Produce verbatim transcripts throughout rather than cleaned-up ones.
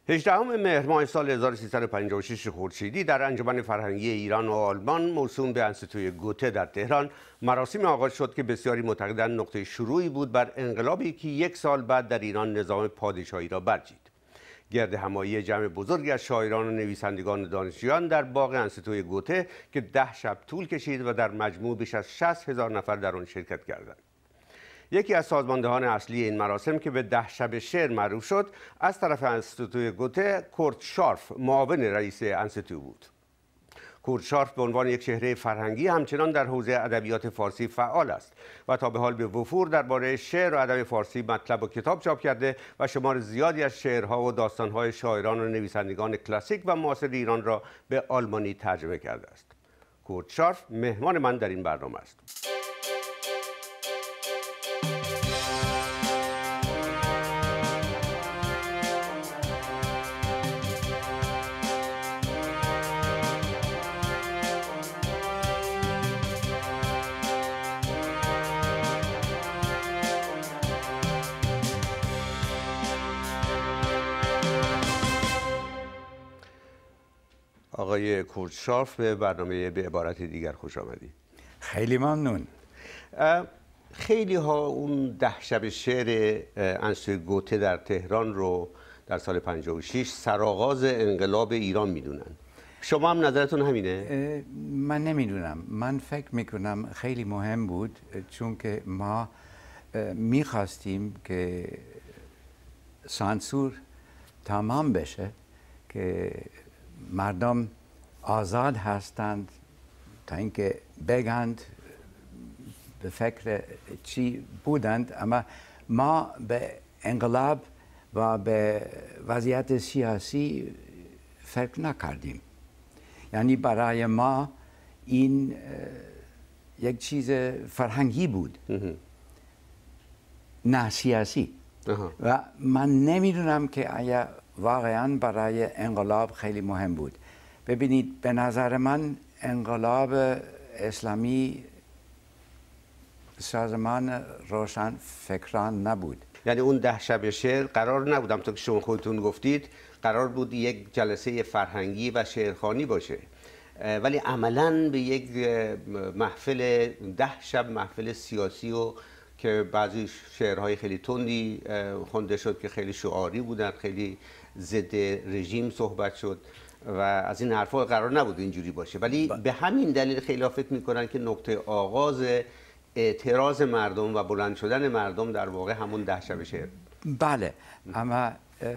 هجدهم مهر ماه سال هزار و سیصد و پنجاه و شش خورشیدی در انجمن فرهنگی ایران و آلمان موسوم به انستیتوی گوته در تهران مراسم آغاز شد که بسیاری معتقدند نقطه شروعی بود بر انقلابی که یک سال بعد در ایران نظام پادشاهی را برچید. گرد همایی جمع بزرگی از شاعران و نویسندگان و دانشجویان در باغ انستیتوی گوته که ده شب طول کشید و در مجموع بیش از شصت هزار نفر در آن شرکت کردند. یکی از سازماندهان اصلی این مراسم که به ده شب شعر معروف شد از طرف انستیتوی گوته کورت شارف معاون رئیس انستیتو بود. کورت شارف به عنوان یک چهره فرهنگی همچنان در حوزه ادبیات فارسی فعال است و تا به حال به وفور درباره شعر و ادب فارسی مطلب و کتاب چاپ کرده و شمار زیادی از شعرها و داستانهای شاعران و نویسندگان کلاسیک و معاصر ایران را به آلمانی ترجمه کرده است. کورت شارف مهمان من در این برنامه است. آقای کورت شارف به برنامه به عبارت دیگر خوش آمدید. خیلی ممنون. خیلی ها اون ده شب شعر انستیتوی گوته در تهران رو در سال پنجاه و شش سرآغاز انقلاب ایران میدونن. شما هم نظرتون همینه؟ من نمیدونم. من فکر میکنم خیلی مهم بود چون که ما میخواستیم که سانسور تمام بشه که مردم آزاد هستند تا اینکه بگند به فکر چی بودند، اما ما به انقلاب و به وضعیت سیاسی فکر نکردیم. یعنی برای ما این یک چیز فرهنگی بود نه سیاسی. و من نمیدونم که آیا واقعا برای انقلاب خیلی مهم بود. ببینید، به نظر من انقلاب اسلامی سازمان روشن فکران نبود. یعنی اون ده شب شعر قرار نبود، همونطور که شما خودتون گفتید، قرار بود یک جلسه فرهنگی و شعرخوانی باشه، ولی عملاً به یک محفل ده شب محفل سیاسی و که بعضی شعرهای خیلی تندی خونده شد که خیلی شعاری بودن، خیلی ضد رژیم صحبت شد و از این حرفا قرار نبود اینجوری باشه، ولی ب... به همین دلیل خیلی ها فکر میکنن که نقطه آغاز اعتراض مردم و بلند شدن مردم در واقع همون ده شب شعر. بله، اما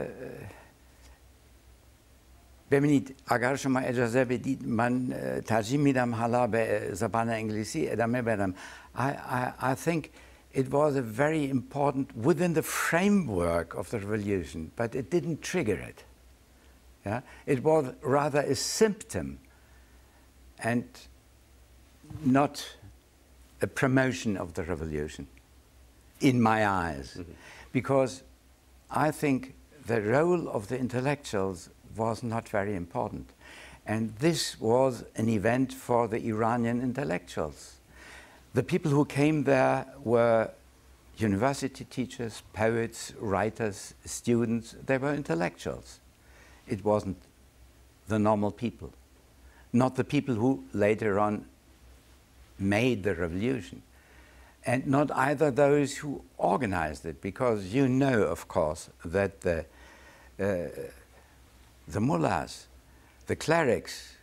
ببینید، اگر شما اجازه بدید من ترجیح میدم حالا به زبان انگلیسی ادامه بدم. I, I, I think it was a very important within the framework of the revolution, but it didn't trigger it. Yeah? It was rather a symptom and not a promotion of the revolution, in my eyes. Mm-hmm. Because I think the role of the intellectuals was not very important. And this was an event for the Iranian intellectuals. The people who came there were university teachers, poets, writers, students. They were intellectuals. It wasn't the normal people, not the people who later on made the revolution, and not either those who organized it, because you know, of course, that the, uh, the mullahs, the clerics,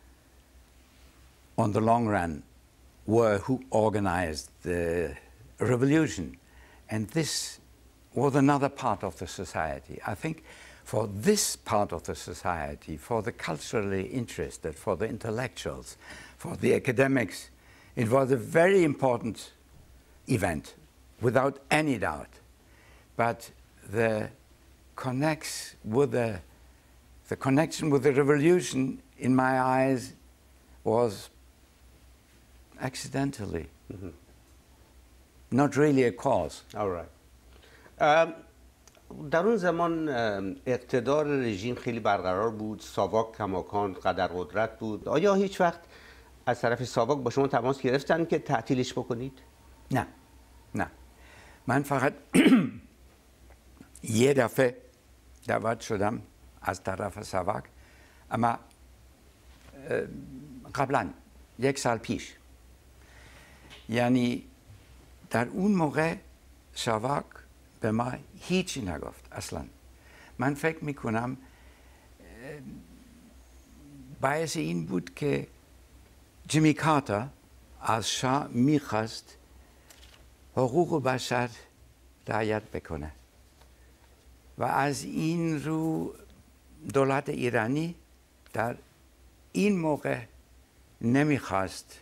on the long run, were who organized the revolution. And this was another part of the society. I think for this part of the society, for the culturally interested, for the intellectuals, for the academics, it was a very important event, without any doubt. But the connects with the, the connection with the revolution, in my eyes, was accidentally, mm-hmm. not really a cause. All right. Um, در اون زمان اقتدار رژیم خیلی برقرار بود، ساواک کماکان قدر قدرت بود. آیا هیچ وقت از طرف ساواک با شما تماس گرفتن که تعطیلش بکنید؟ نه، نه. من فقط یه دفعه دعوت شدم از طرف ساواک، اما قبلا یک سال پیش، یعنی در اون موقع ساواک به ما هیچی نگفت اصلا. من فکر میکنم باعث این بود که جیمی کارتر از شاه میخواست حقوق بشر رعایت بکنه و از این رو دولت ایرانی در این موقع نمیخواست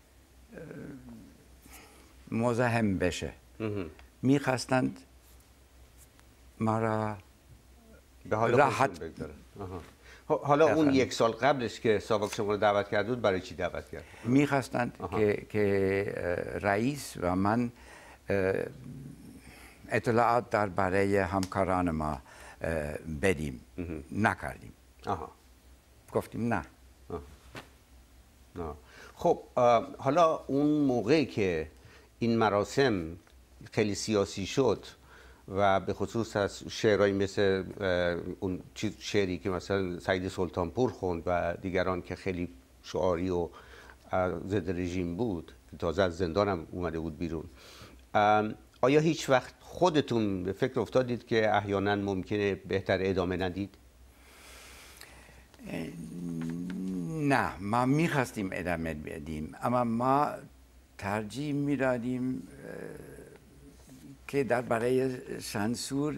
مزاحم بشه. میخواستند ما را به حال راحت بگذارن. حالا اون یک سال قبلش که ساواک شما رو دعوت کرد بود، برای چی دعوت کرد؟ میخواستند که, که رئیس و من اطلاعات درباره همکاران ما بدیم. نکردیم. آها. گفتیم نه. نه. خب حالا اون موقعی که این مراسم خیلی سیاسی شد و به خصوص از شعرهایی مثل اون شعری که مثلا سعید سلطانپور خوند و دیگران که خیلی شعاری و ضد رژیم بود، تازه از زندان هم اومده بود بیرون، آیا هیچ وقت خودتون به فکر افتادید که احیانا ممکنه بهتر ادامه ندید؟ نه، ما میخواستیم ادامه بدیم، اما ما ترجیح میدادیم که درباره سانسور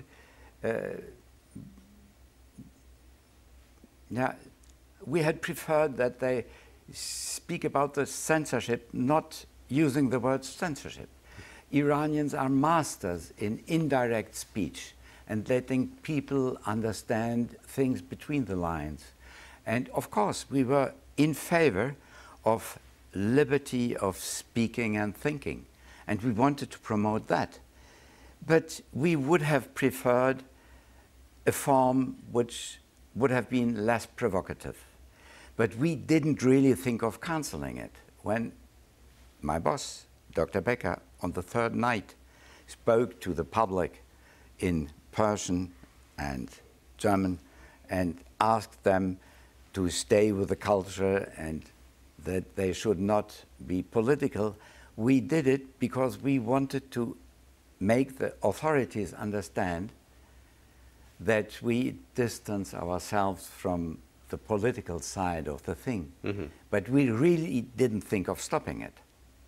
yeah, we had preferred that they speak about the censorship, not using the word censorship. Iranians are masters in indirect speech and letting people understand things between the lines. And of course, we were in favor of liberty of speaking and thinking, and we wanted to promote that. But we would have preferred a form which would have been less provocative. But we didn't really think of cancelling it. When my boss, Doctor Becker, on the third night spoke to the public in Persian and German and asked them to stay with the culture and that they should not be political, we did it because we wanted to make the authorities understand that we distance ourselves from the political side of the thing. Mm-hmm. But we really didn't think of stopping it.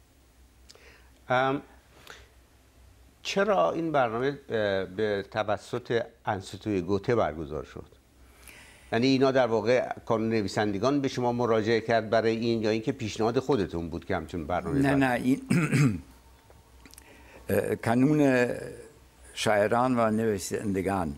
Um, چرا این برنامه به توسط انستیتوی گوته برگزار شد؟ یعنی اینا در واقع کانون نویسندگان به شما مراجعه کرد برای این یا اینکه پیشنهاد خودتون بود که همچون برنامه؟ نه نه این کانون شاعران و نویسندگان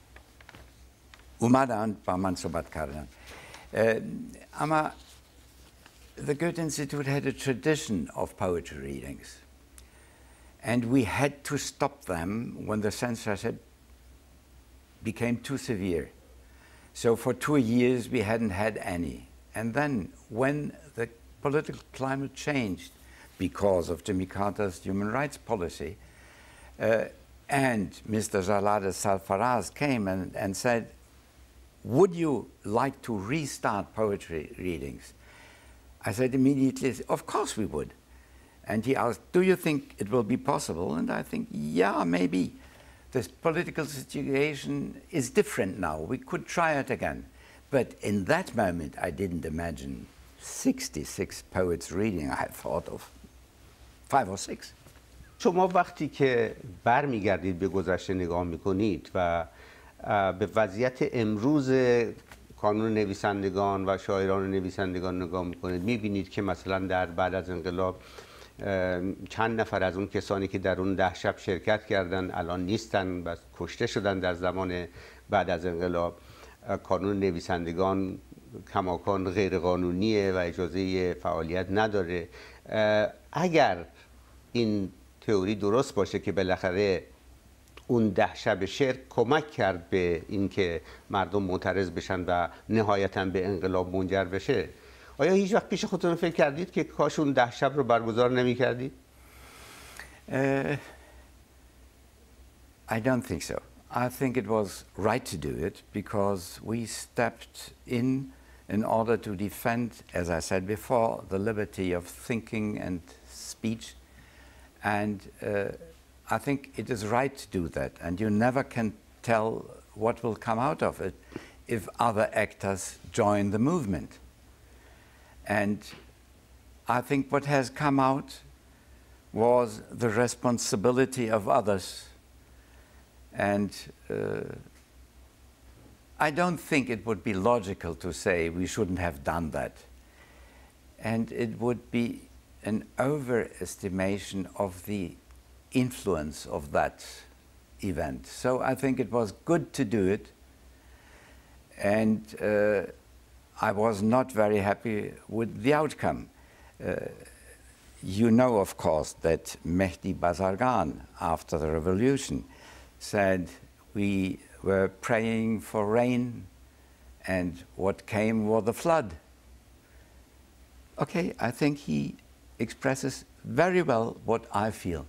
اومدند با من صحبت کردن. اما the Goethe Institute had a tradition of poetry readings, and we had to stop them when the censorship became too severe. So for two years we hadn't had any. And then when the political climate changed because of Jimmy Carter's human rights policy, uh, and Mister Jalal Sarfaraz came and, and said, would you like to restart poetry readings? I said immediately, of course we would. And he asked, do you think it will be possible? And I think, yeah, maybe. The political situation is different now. We could try it again. But in that moment, I didn't imagine sixty-six poets reading. I thought of five or six. شما وقتی که برمیگردید به گذشته نگاه میکنید و به وضعیت امروز کانون نویسندگان و شاعران و نویسندگان نگاه میکنید، میبینید که مثلا در بعد از انقلاب چند نفر از اون کسانی که در اون ده شب شرکت کردن الان نیستن و کشته شدن در زمان بعد از انقلاب. کانون نویسندگان کماکان غیر قانونیه و اجازه فعالیت نداره. اگر این تئوری درست باشه که بالاخره اون ده شب شعر کمک کرد به اینکه مردم معترض بشن و نهایتاً به انقلاب منجر بشه، آیا هیچ وقت پیش خودتون فکر کردید که کاش اون ده شب رو برگزار نمی کردید؟ Uh, I don't think so. I think it was right to do it because we stepped in in order to defend, as I said before, the liberty of thinking and speech. And uh, I think it is right to do that. And you never can tell what will come out of it if other actors join the movement. And I think what has come out was the responsibility of others. And uh, I don't think it would be logical to say we shouldn't have done that. And it would be an overestimation of the influence of that event. So I think it was good to do it. And uh, I was not very happy with the outcome. Uh, you know, of course, that Mehdi Bazargan, after the revolution, said we were praying for rain, and what came was the flood. Okay, I think he expresses very well what I feel.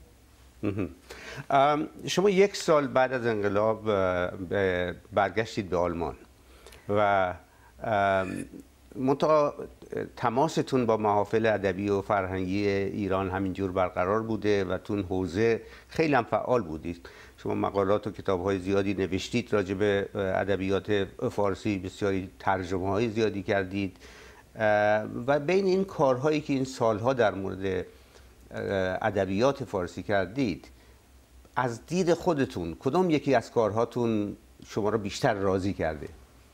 شما یک سال بعد از انقلاب برگشتید به آلمان و منتها تماستون با محافل ادبی و فرهنگی ایران همینجور برقرار بوده و تون حوزه خیلی هم فعال بودید. شما مقالات و کتاب‌های زیادی نوشتید راجع به ادبیات فارسی، بسیاری ترجمه‌های زیادی کردید و بین این کارهایی که این سالها در مورد ادبیات فارسی کردید، از دید خودتون کدام یکی از کارهاتون شما رو بیشتر راضی کرده؟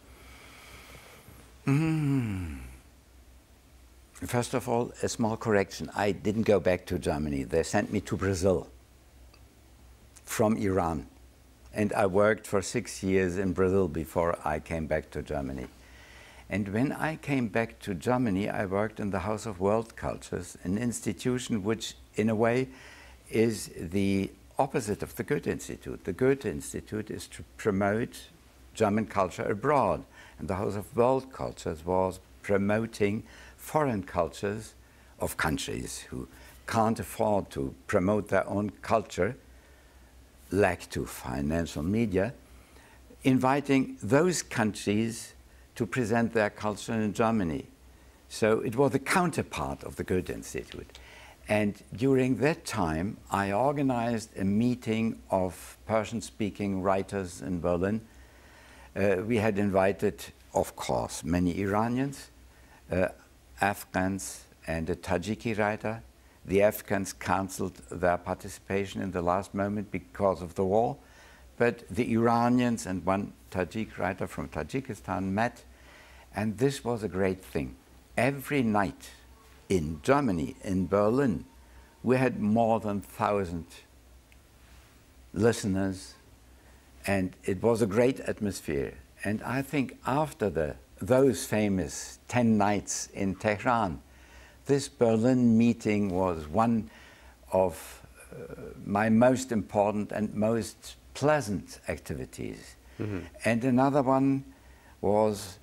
Mm. First of all, a small correction. I didn't go back to Germany. They sent me to Brazil from Iran. And I worked for six years in Brazil before I came back to Germany. And when I came back to Germany, I worked in the House of World Cultures, an institution which, in a way, is the opposite of the Goethe Institute. The Goethe Institute is to promote German culture abroad. And the House of World Cultures was promoting foreign cultures of countries who can't afford to promote their own culture, lack to financial media, inviting those countries to present their culture in Germany. So it was the counterpart of the Goethe Institute. And during that time, I organized a meeting of Persian-speaking writers in Berlin. Uh, we had invited, of course, many Iranians, uh, Afghans, and a Tajiki writer. The Afghans cancelled their participation in the last moment because of the war, but the Iranians and one Tajik writer from Tajikistan met, and this was a great thing. Every night in Germany, in Berlin, we had more than one thousand listeners, and it was a great atmosphere. And I think after the, those famous ten nights in Tehran, this Berlin meeting was one of uh, my most important and most pleasant activities. Mm-hmm. And another one was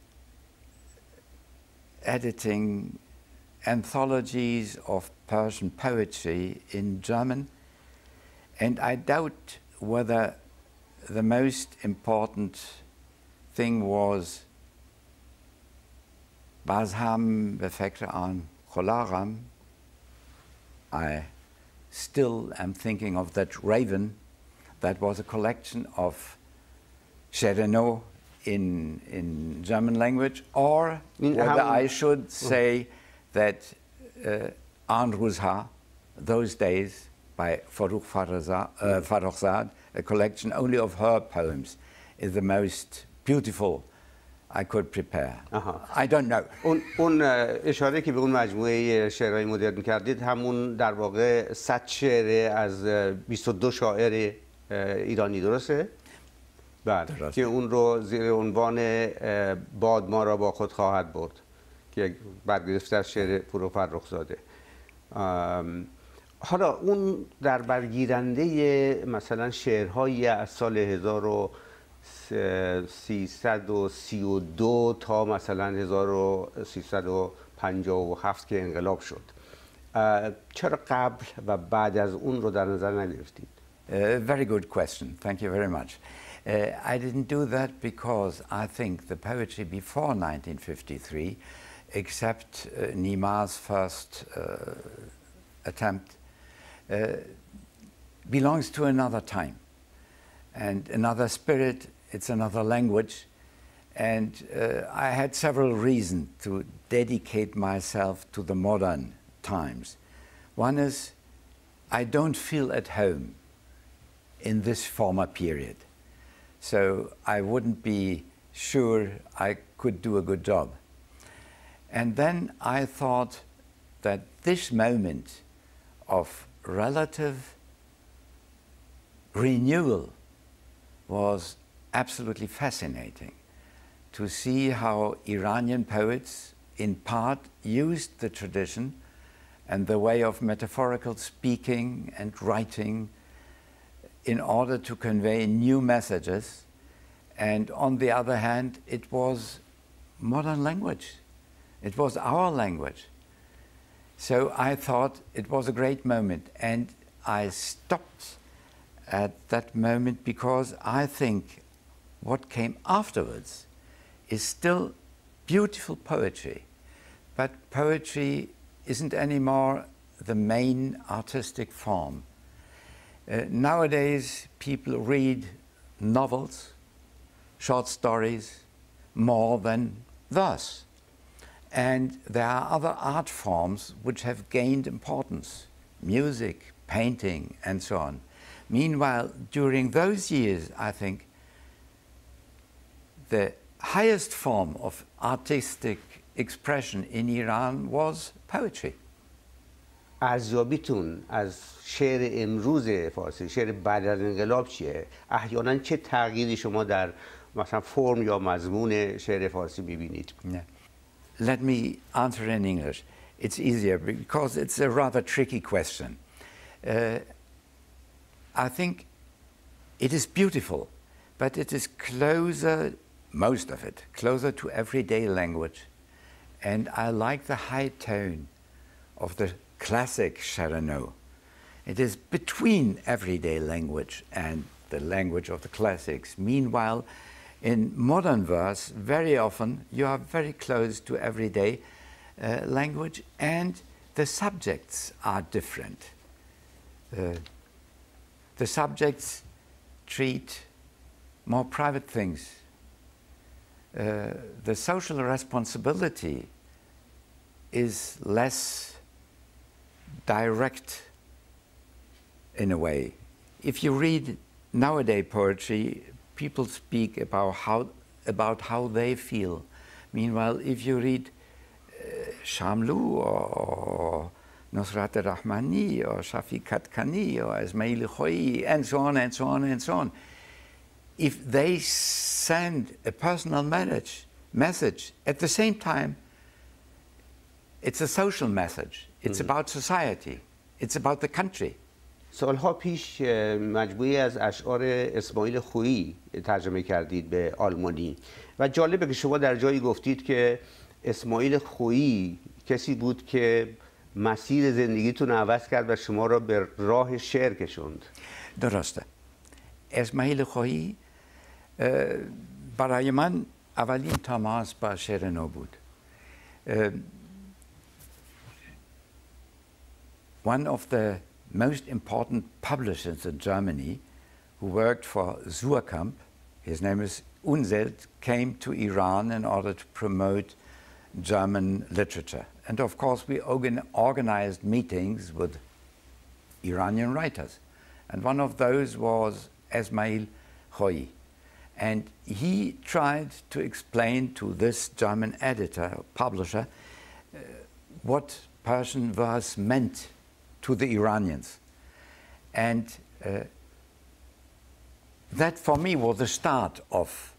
editing anthologies of Persian poetry in German. And I doubt whether the most important thing was Bazham Befekre an Kholaram. I still am thinking of that Raven. That was a collection of Sherenot in, in German language, or whether I should say that uh, An Ruzha, those days, by Farrukh Farrokhzad, a collection only of her poems, is the most beautiful I could prepare. Aha. I don't know. اون اون اشاره که به اون مجموعه شعرهای مدرن کردید همون در واقع صد شعر از بیست و دو شاعر ایرانی درسته؟ بله. که اون رو زیر عنوان باد ما را با خود خواهد برد که برگرفته از شعر فرخ فرخزاده. حالا اون در برگیرنده مثلا شعرهایی از سال هزار و سیصد و سی و دو تا مثلا هزار و سیصد و پنجاه و هفت که انقلاب شد، چرا قبل و بعد از اون رو در نظر نگرفتید؟ Uh, very good question. Thank you very much. Uh, I didn't do that because I think the poetry before nineteen fifty-three, except uh, Nima's first uh, attempt, uh, belongs to another time and another spirit. It's another language. And uh, I had several reasons to dedicate myself to the modern times. One is I don't feel at home in this former period. So I wouldn't be sure I could do a good job. And then I thought that this moment of relative renewal was absolutely fascinating, to see how Iranian poets in part used the tradition and the way of metaphorical speaking and writing in order to convey new messages. And on the other hand, it was modern language. It was our language. So I thought it was a great moment, and I stopped at that moment because I think what came afterwards is still beautiful poetry, but poetry isn't anymore the main artistic form. Uh, nowadays, people read novels, short stories, more than verse. And there are other art forms which have gained importance, music, painting, and so on. Meanwhile, during those years, I think, the highest form of artistic expression in Iran was poetry. ارزیابیتون از شعر امروز فارسی، شعر بعد از انقلاب چیه؟ احیانا چه تغییری شما در مثلا فرم یا مضمون شعر فارسی می‌بینید؟ Yeah. Let me answer in English. It's easier because it's a rather tricky question. Uh, I think it is beautiful, but it is closer, most of it, closer to everyday language. And I like the high tone of the classic Charano. It is between everyday language and the language of the classics. Meanwhile, in modern verse, very often you are very close to everyday uh, language, and the subjects are different. Uh, the subjects treat more private things. Uh, the social responsibility is less direct in a way. If you read nowadays poetry, people speak about how, about how they feel. Meanwhile, if you read uh, Shamlu or, or Nusrat Rahmani or Shafi Katkani or Ismail Khoi and so on and so on and so on, if they send a personal message, message at the same time, it's a social message. It's mm-hmm. about society. It's about the country. سالها پیش مجموعی از اشعار اسماعیل خویی ترجمه کردید به آلمانی و جالبه که شما در جایی گفتید که اسماعیل خویی کسی بود که مسیر زندگیتون عوض کرد و شما را به راه شعر کشوند. درسته. اسماعیل خویی برای من اولین تماس با شعر نو بود. One of the most important publishers in Germany, who worked for Suhrkamp, his name is Unseld, came to Iran in order to promote German literature. And of course we organ organized meetings with Iranian writers. And one of those was Esmail Khoi. And he tried to explain to this German editor, publisher, uh, what Persian verse meant to the Iranians. And uh, that for me was the start of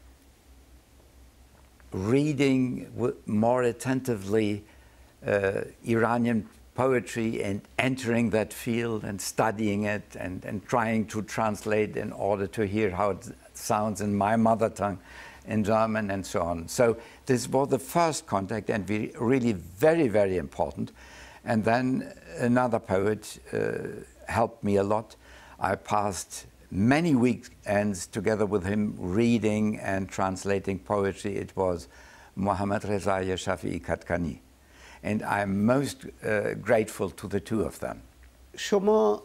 reading more attentively uh, Iranian poetry and entering that field and studying it and, and trying to translate in order to hear how it sounds in my mother tongue in German and so on. So this was the first contact and we really very, very important. And then another poet uh, helped me a lot. I passed many weekends together with him reading and translating poetry. It was Mohammad Reza Shafi'i Katkani. And I'm most uh, grateful to the two of them. شما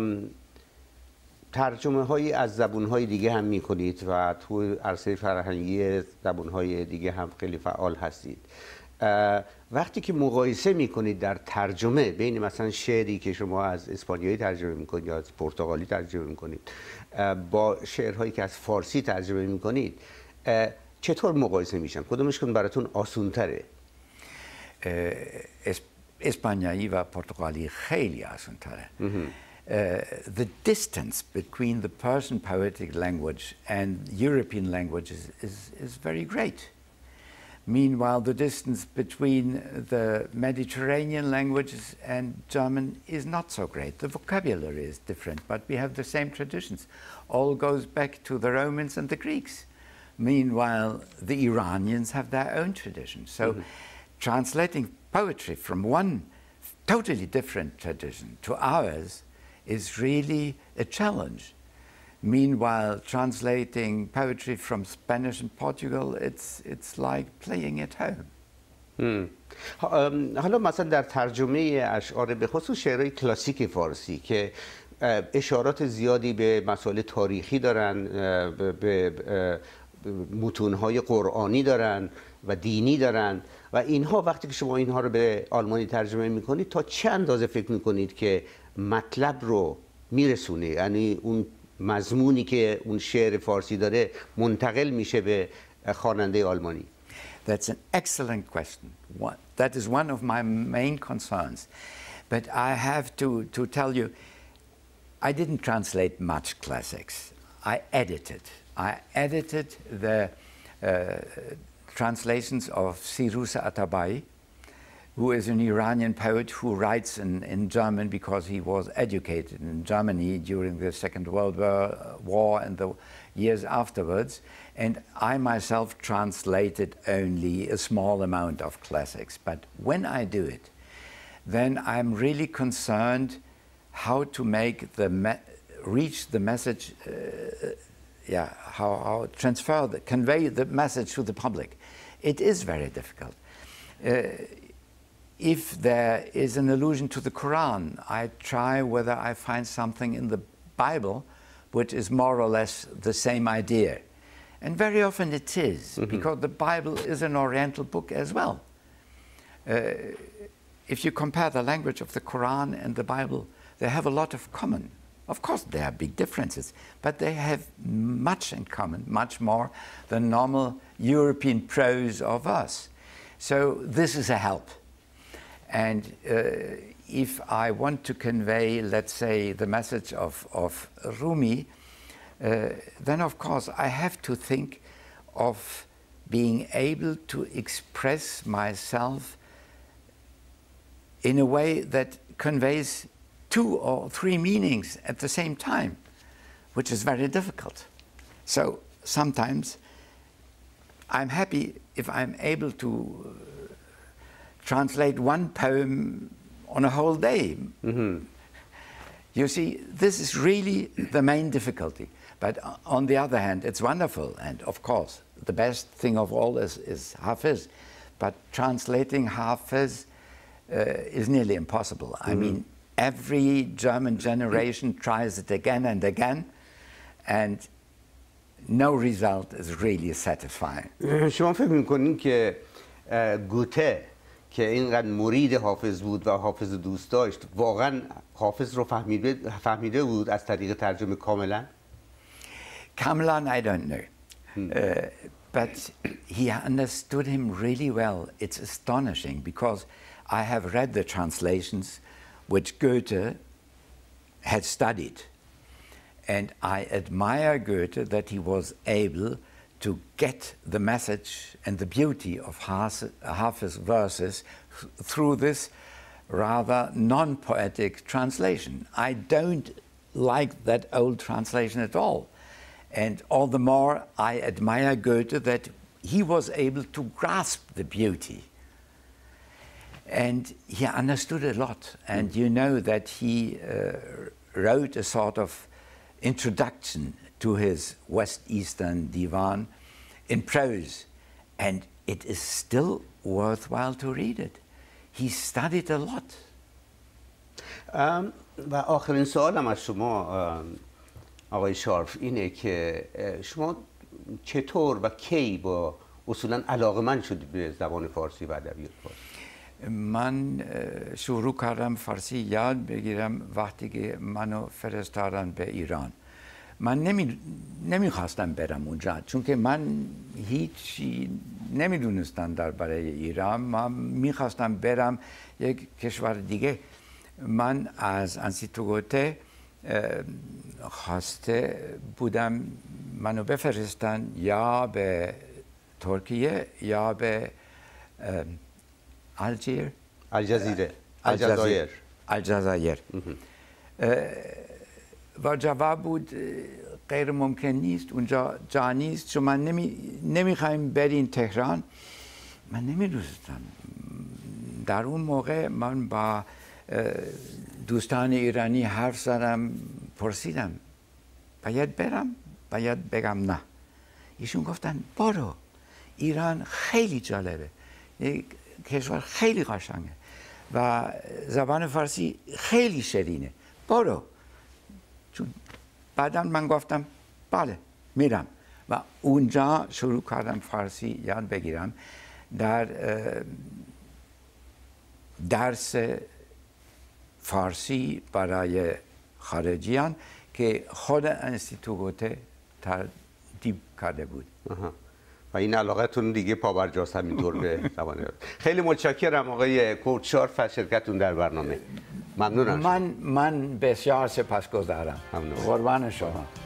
ترجمه هایی از زبون های دیگه هم می کنید و تو عرصه فرهنگی زبون های دیگه هم خیلی فعال هستید. وقتی که مقایسه می کنید در ترجمه بین مثلا شعری که شما از اسپانیایی ترجمه می کنید یا از پرتغالی ترجمه می کنید با شعرهایی که از فارسی ترجمه می کنید چطور مقایسه میشن؟ کدومشون براتون آسون تره؟ اسپانیایی و پرتغالی خیلی آسون تره. Uh, the distance between the Persian poetic language and European languages is, is very great. Meanwhile, the distance between the Mediterranean languages and German is not so great. The vocabulary is different, but we have the same traditions. All goes back to the Romans and the Greeks. Meanwhile, the Iranians have their own tradition. So mm-hmm. translating poetry from one totally different tradition to ours is really a challenge. Meanwhile, translating poetry from Spanish and Portugal, it's, it's like playing at home. Hmm. حالا مثلا در ترجمه اشعار به خصوص شعرهای کلاسیک فارسی که اشارات زیادی به مسائل تاریخی دارن، به متونهای قرآنی دارن و دینی دارن و اینها وقتی که شما اینها رو به آلمانی ترجمه میکنید تا چه اندازه فکر میکنید که مطلب رو میرسونه، یعنی اون مضمونی که اون شعر فارسی داره منتقل میشه به خواننده آلمانی؟ That's an excellent question. One, that is one of my main concerns. But I have to, to tell you, I didn't translate much classics. I edited. I edited the uh, translations of Sirusa Atabai, who is an Iranian poet who writes in, in German because he was educated in Germany during the Second World War, War and the years afterwards. And I myself translated only a small amount of classics. But when I do it, then I'm really concerned how to make the me reach the message, uh, yeah, how, how transfer, the, convey the message to the public. It is very difficult. Uh, if there is an allusion to the Quran, I try whether I find something in the Bible which is more or less the same idea. And very often it is, mm-hmm. because the Bible is an Oriental book as well. Uh, if you compare the language of the Quran and the Bible, they have a lot of common. Of course, there are big differences, but they have much in common, much more than normal European prose of us. So this is a help. And uh, if I want to convey, let's say, the message of, of Rumi, Uh, then of course I have to think of being able to express myself in a way that conveys two or three meanings at the same time, which is very difficult. So sometimes I'm happy if I'm able to translate one poem on a whole day. Mm-hmm. You see, this is really the main difficulty. But on the other hand, it's wonderful, and of course, the best thing of all is, is Hafiz. But translating Hafiz uh, is nearly impossible. Mm-hmm. I mean, every German generation tries it again and again, and no result is really satisfying. شما فکر می‌کنید که گوته که اینقدر مرید حافظ بود و حافظ دوست داشت واقعا حافظ رو فهمیده فهمیده بود از طریق ترجمه کاملا؟ Kamalan, I don't know. Hmm. Uh, but he understood him really well. It's astonishing because I have read the translations which Goethe had studied. And I admire Goethe that he was able to get the message and the beauty of Hafiz's verses through this rather non-poetic translation. I don't like that old translation at all. And all the more I admire Goethe that he was able to grasp the beauty. And he understood a lot. And you know that he uh, wrote a sort of introduction to his West Eastern Divan in prose, and it is still worthwhile to read it. He studied a lot. و آخرین سوالم از شما آقای شارف اینه که شما چطور و کی با اصولا علاقه‌مند شدید به زبان فارسی و ادبیات فارسی؟ من شروع کردم فارسی یاد بگیرم وقتی که منو فرستادن به ایران. من نمی نمیخواستم برم اونجا چون که من هیچی نمیدونستم درباره ایران. من میخواستم برم یک کشور دیگه. من از انستیتو گوته خواسته بودم منو بفرستن یا به ترکیه یا به الجزایر الجزیره الجزایر الجزایر و جواب بود غیر ممکن نیست، اونجا جا نیست، چون من نمی نمیخوایم برین تهران. من نمیدونستم. در اون موقع من با دوستان ایرانی حرف زدم، پرسیدم باید برم؟ باید بگم نه. ایشون گفتن برو، ایران خیلی جالبه، یک کشور خیلی قشنگه و زبان فارسی خیلی شیرینه، برو. چون بعدا من گفتم بله میرم و اونجا شروع کردم فارسی یاد بگیرم در درس فارسی برای خارجیان که خود انستیتو گوته ترتیب کرده بود. آها. و این علاقتون دیگه پابرجاست همینطور به زبان. خیلی متشکرم آقای کورت شارف از شرکتتون در برنامه. ممنونم. من من بسیار سپاسگزارم. ممنون. قربان شما.